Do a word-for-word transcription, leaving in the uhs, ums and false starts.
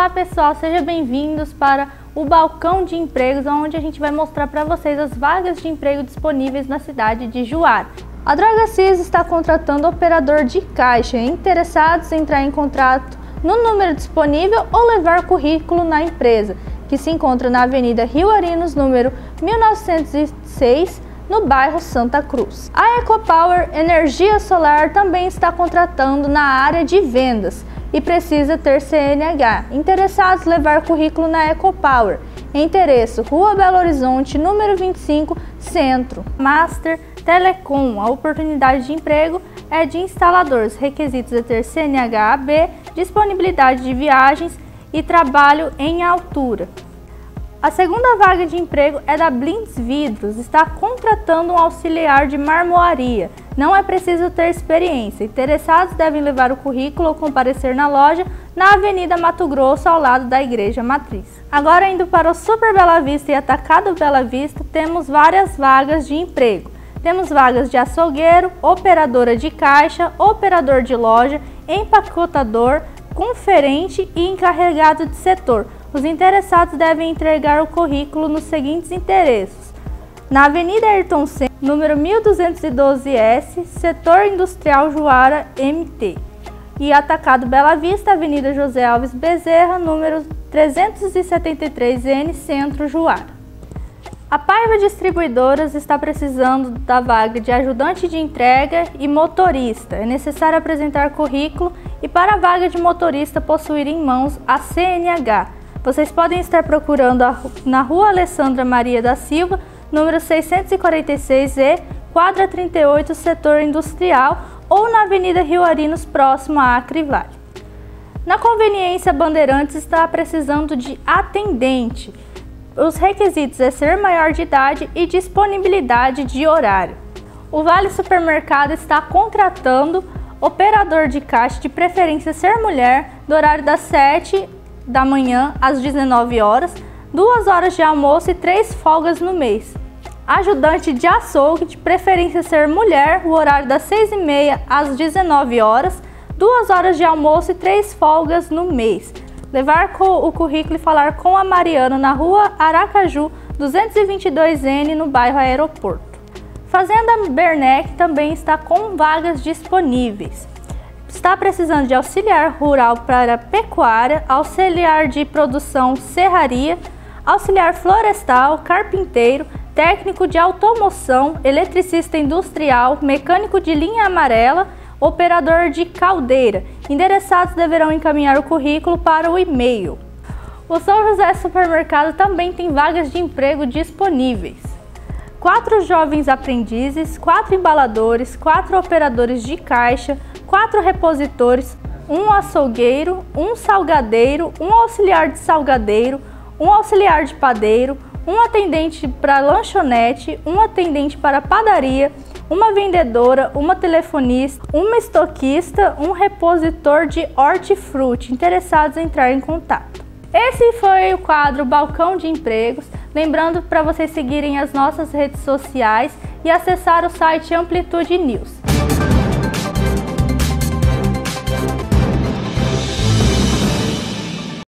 Olá pessoal, sejam bem-vindos para o Balcão de Empregos, onde a gente vai mostrar para vocês as vagas de emprego disponíveis na cidade de Juara. A Drogacias está contratando operador de caixa. Interessados em entrar em contrato no número disponível ou levar currículo na empresa, que se encontra na Avenida Rio Arinos, número mil novecentos e seis, no bairro Santa Cruz. A Ecopower Energia Solar também está contratando na área de vendas e precisa ter C N H. Interessados levar currículo na Ecopower. Endereço: Rua Belo Horizonte, número vinte e cinco, Centro. Master Telecom. A oportunidade de emprego é de instaladores. Requisitos é ter C N H A B, disponibilidade de viagens e trabalho em altura. A segunda vaga de emprego é da Blinds Vidros, está contratando um auxiliar de marmoaria. Não é preciso ter experiência. Interessados devem levar o currículo ou comparecer na loja na Avenida Mato Grosso, ao lado da Igreja Matriz. Agora, indo para o Super Bela Vista e Atacado Bela Vista, temos várias vagas de emprego. Temos vagas de açougueiro, operadora de caixa, operador de loja, empacotador, conferente e encarregado de setor. Os interessados devem entregar o currículo nos seguintes endereços: na Avenida Ayrton Senna, número mil duzentos e doze S, Setor Industrial Juara M T, e Atacado Bela Vista, Avenida José Alves Bezerra, número trezentos e setenta e três N, Centro, Juara. A Paiva Distribuidoras está precisando da vaga de ajudante de entrega e motorista. É necessário apresentar currículo e, para a vaga de motorista, possuir em mãos a C N H. Vocês podem estar procurando a, na Rua Alessandra Maria da Silva, número seiscentos e quarenta e seis E, quadra trinta e oito, Setor Industrial, ou na Avenida Rio Arinos, próximo à Acrivale. Na Conveniência Bandeirantes está precisando de atendente. Os requisitos é ser maior de idade e disponibilidade de horário. O Vale Supermercado está contratando operador de caixa, de preferência ser mulher, do horário das sete da manhã às dezenove horas, duas horas de almoço e três folgas no mês. Ajudante de açougue, de preferência ser mulher, o horário das seis e meia às dezenove horas, duas horas de almoço e três folgas no mês. Levar o currículo e falar com a Mariana na Rua Aracaju, duzentos e vinte e dois N, no bairro Aeroporto. Fazenda Bernec também está com vagas disponíveis. Está precisando de auxiliar rural para pecuária, auxiliar de produção serraria, auxiliar florestal, carpinteiro, técnico de automoção, eletricista industrial, mecânico de linha amarela, operador de caldeira. Interessados deverão encaminhar o currículo para o e-mail. O São José Supermercado também tem vagas de emprego disponíveis. Quatro jovens aprendizes, quatro embaladores, quatro operadores de caixa, quatro repositores, um açougueiro, um salgadeiro, um auxiliar de salgadeiro, um auxiliar de padeiro, um atendente para lanchonete, um atendente para padaria, uma vendedora, uma telefonista, uma estoquista, um repositor de hortifruti. Interessados em entrar em contato. Esse foi o quadro Balcão de Empregos. Lembrando para vocês seguirem as nossas redes sociais e acessar o site Amplitude News.